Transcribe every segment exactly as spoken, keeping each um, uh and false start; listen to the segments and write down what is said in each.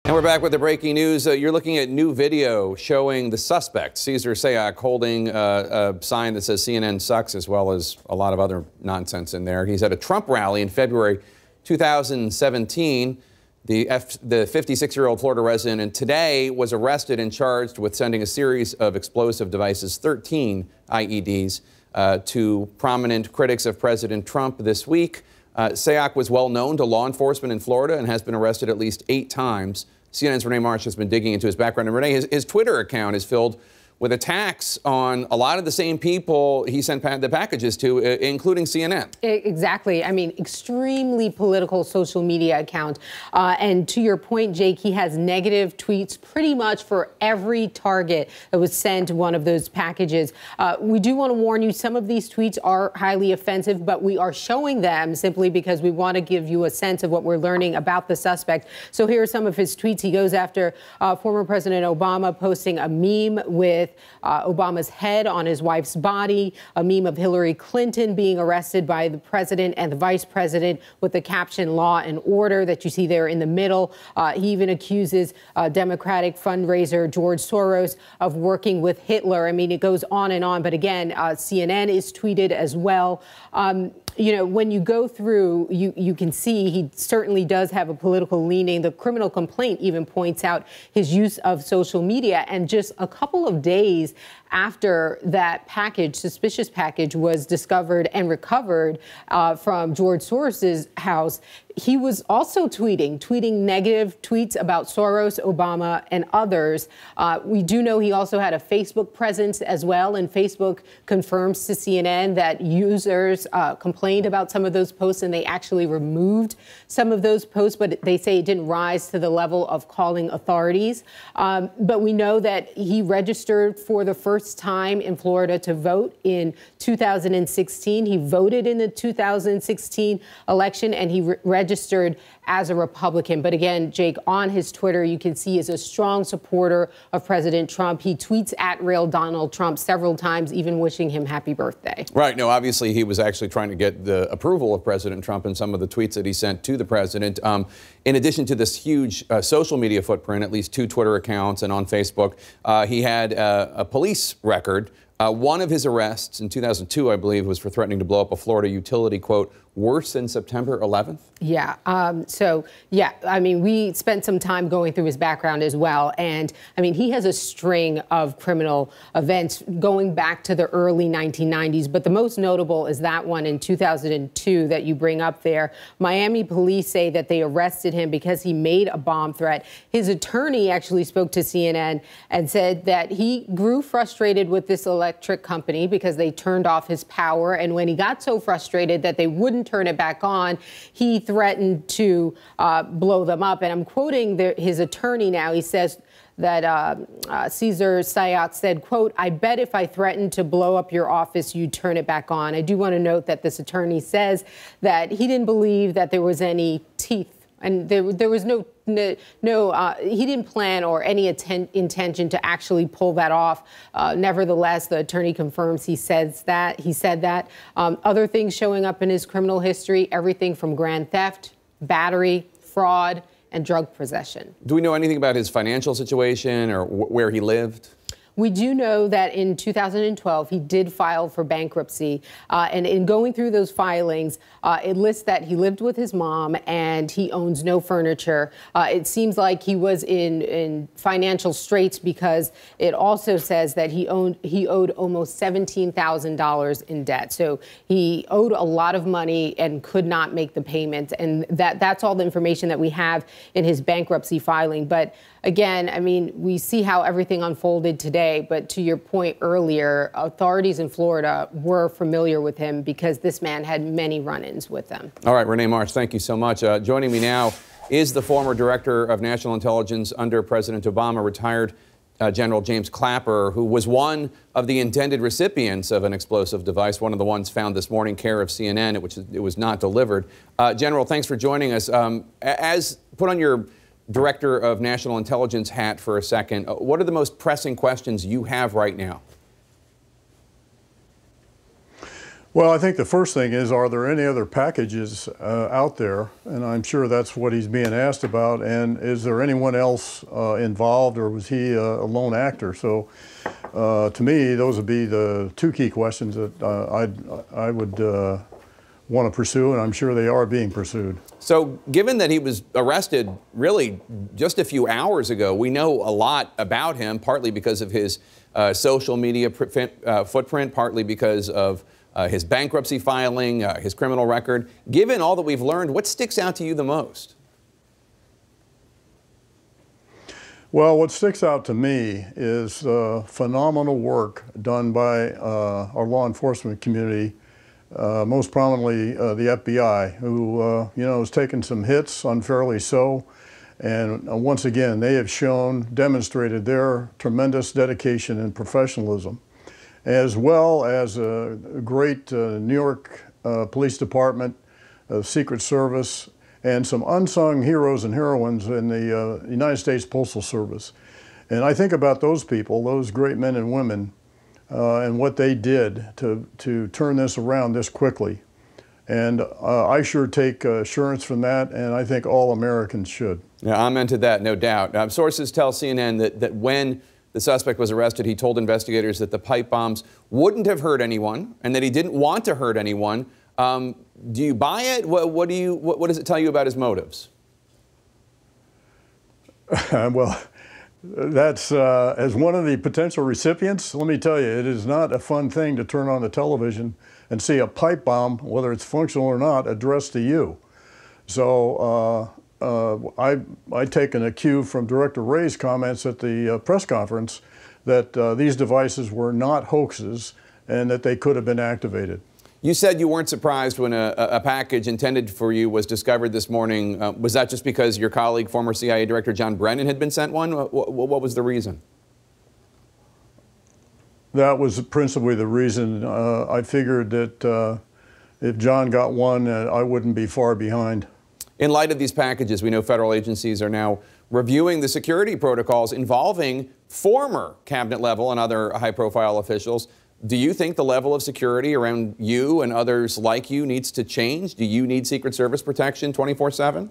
And we're back with the breaking news. Uh, you're looking at new video showing the suspect, Cesar Sayoc, holding uh, a sign that says C N N sucks, as well as a lot of other nonsense in there. He's at a Trump rally in February two thousand seventeen. The F the fifty-six-year-old Florida resident and today was arrested and charged with sending a series of explosive devices, thirteen I E Ds, uh, to prominent critics of President Trump this week. Uh, Sayoc was well known to law enforcement in Florida and has been arrested at least eight times. C N N's Renee Marsh has been digging into his background. And Renee, his, his Twitter account is filled with attacks on a lot of the same people he sent pa the packages to, uh, including C N N. Exactly. I mean, extremely political social media account. Uh, and to your point, Jake, he has negative tweets pretty much for every target that was sent one of those packages. Uh, we do want to warn you, some of these tweets are highly offensive, but we are showing them simply because we want to give you a sense of what we're learning about the suspect. So here are some of his tweets. He goes after uh, former President Obama, posting a meme with Uh, Obama's head on his wife's body, a meme of Hillary Clinton being arrested by the president and the vice president with the caption "Law and Order" that you see there in the middle. Uh, he even accuses uh, Democratic fundraiser George Soros of working with Hitler. I mean, it goes on and on. But again, uh, C N N is tweeted as well. Um, You know, when you go through, you, you can see he certainly does have a political leaning. The criminal complaint even points out his use of social media. And just a couple of days after that package, suspicious package, was discovered and recovered uh, from George Soros's house, he was also tweeting, tweeting negative tweets about Soros, Obama, and others. Uh, we do know he also had a Facebook presence as well, and Facebook confirms to C N N that users uh, complained about some of those posts, and they actually removed some of those posts, but they say it didn't rise to the level of calling authorities. Um, but we know that he registered for the first time in Florida to vote in two thousand sixteen. He voted in the two thousand sixteen election, and he re registered as a Republican. But again, Jake, on his Twitter, you can see he's a strong supporter of President Trump. He tweets at real Donald Trump several times, even wishing him happy birthday. Right. No, obviously, he was actually trying to get the approval of President Trump in some of the tweets that he sent to the president. Um, in addition to this huge uh, social media footprint, at least two Twitter accounts and on Facebook, uh, he had uh, a police record. Uh, one of his arrests in two thousand two, I believe, was for threatening to blow up a Florida utility, quote, worse than September eleventh? Yeah. Um, so, yeah, I mean, we spent some time going through his background as well. And, I mean, he has a string of criminal events going back to the early nineteen nineties. But the most notable is that one in two thousand two that you bring up there. Miami police say that they arrested him because he made a bomb threat. His attorney actually spoke to C N N and said that he grew frustrated with this electric company because they turned off his power. And when he got so frustrated that they wouldn't turn it back on, he threatened to uh, blow them up. And I'm quoting the, his attorney now. He says that uh, uh, Cesar Sayoc said, quote, "I bet if I threatened to blow up your office, you'd turn it back on." I do want to note that this attorney says that he didn't believe that there was any teeth. And there, there was no, no, no uh, he didn't plan or any atten intention to actually pull that off. Uh, nevertheless, the attorney confirms he says that. He said that. Um, other things showing up in his criminal history, everything from grand theft, battery, fraud, and drug possession. Do we know anything about his financial situation or wh where he lived? We do know that in two thousand twelve, he did file for bankruptcy. Uh, and in going through those filings, uh, it lists that he lived with his mom and he owns no furniture. Uh, it seems like he was in, in financial straits because it also says that he owned he owed almost seventeen thousand dollars in debt. So he owed a lot of money and could not make the payment. And that that's all the information that we have in his bankruptcy filing. But again, I mean, we see how everything unfolded today. But to your point earlier, authorities in Florida were familiar with him because this man had many run-ins with them. All right, Renee Marsh, thank you so much. Uh, joining me now is the former director of national intelligence under President Obama, retired uh, General James Clapper, who was one of the intended recipients of an explosive device, one of the ones found this morning, care of C N N, which it was not delivered. Uh, General, thanks for joining us. Um, as put on your Director of National Intelligence hat for a second, what are the most pressing questions you have right now? Well, I think the first thing is, are there any other packages uh, out there? And I'm sure that's what he's being asked about. And is there anyone else uh, involved, or was he a, a lone actor? So uh, to me, those would be the two key questions that uh, I'd, I would uh, want to pursue, and I'm sure they are being pursued. So given that he was arrested really just a few hours ago, we know a lot about him, partly because of his uh, social media uh, footprint, partly because of Uh, his bankruptcy filing, uh, his criminal record. Given all that we've learned, what sticks out to you the most? Well, what sticks out to me is uh, phenomenal work done by uh, our law enforcement community, uh, most prominently uh, the F B I, who uh, you know has taken some hits, unfairly so, and uh, once again they have shown, demonstrated their tremendous dedication and professionalism, as well as a great uh, New York uh, Police Department, uh, Secret Service, and some unsung heroes and heroines in the uh, United States Postal Service. And I think about those people, those great men and women, uh, and what they did to, to turn this around this quickly. And uh, I sure take uh, assurance from that, and I think all Americans should. Yeah, amen to that, no doubt. Uh, sources tell C N N that, that when the suspect was arrested, he told investigators that the pipe bombs wouldn't have hurt anyone and that he didn't want to hurt anyone. Um, do you buy it? What, what, do you, what, what does it tell you about his motives? Well, that's, uh, as one of the potential recipients, let me tell you, it is not a fun thing to turn on the television and see a pipe bomb, whether it's functional or not, addressed to you. So, uh, Uh, I, I taken a cue from Director Wray's comments at the uh, press conference that uh, these devices were not hoaxes and that they could have been activated. You said you weren't surprised when a, a package intended for you was discovered this morning. Uh, was that just because your colleague, former C I A Director John Brennan, had been sent one? What, what was the reason? That was principally the reason. Uh, I figured that uh, if John got one, uh, I wouldn't be far behind. In light of these packages, we know federal agencies are now reviewing the security protocols involving former cabinet level and other high-profile officials. Do you think the level of security around you and others like you needs to change? Do you need Secret Service protection twenty-four seven?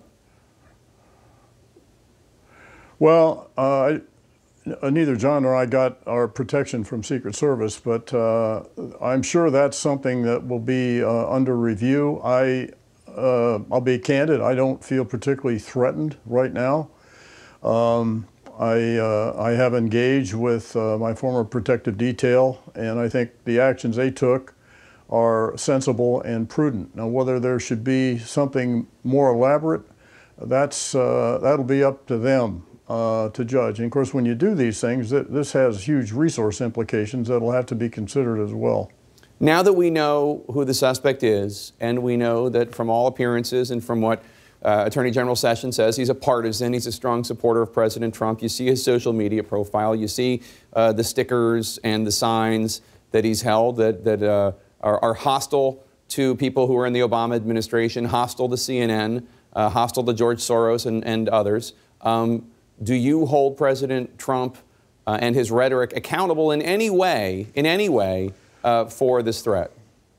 Well, uh, neither John nor I got our protection from Secret Service, but uh, I'm sure that's something that will be uh, under review. I Uh, I'll be candid, I don't feel particularly threatened right now. Um, I, uh, I have engaged with uh, my former protective detail, and I think the actions they took are sensible and prudent. Now, whether there should be something more elaborate, that's, uh, that'll be up to them uh, to judge. And of course, when you do these things, th this has huge resource implications that'll have to be considered as well. Now that we know who the suspect is, and we know that from all appearances and from what uh, Attorney General Sessions says, he's a partisan, he's a strong supporter of President Trump. You see his social media profile, you see uh, the stickers and the signs that he's held that, that uh, are, are hostile to people who are in the Obama administration, hostile to C N N, uh, hostile to George Soros and, and others. Um, do you hold President Trump uh, and his rhetoric accountable in any way, in any way, Uh, for this threat?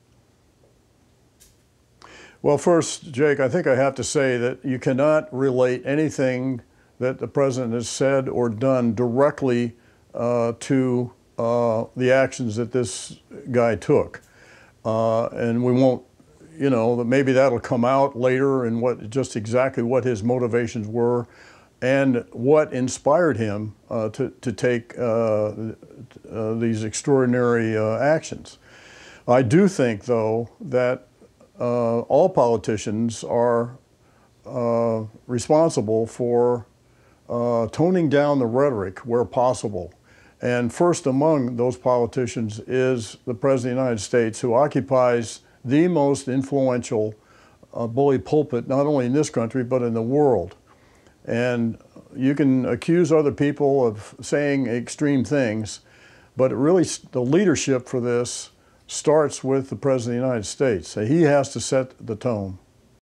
Well, first, Jake, I think I have to say that you cannot relate anything that the president has said or done directly uh, to uh, the actions that this guy took. Uh, and we won't, you know, maybe that'll come out later and what just exactly what his motivations were and what inspired him uh, to, to take uh, uh, these extraordinary uh, actions. I do think, though, that uh, all politicians are uh, responsible for uh, toning down the rhetoric where possible. And first among those politicians is the President of the United States, who occupies the most influential uh, bully pulpit, not only in this country, but in the world. And you can accuse other people of saying extreme things, but it really, the leadership for this starts with the President of the United States. He has to set the tone.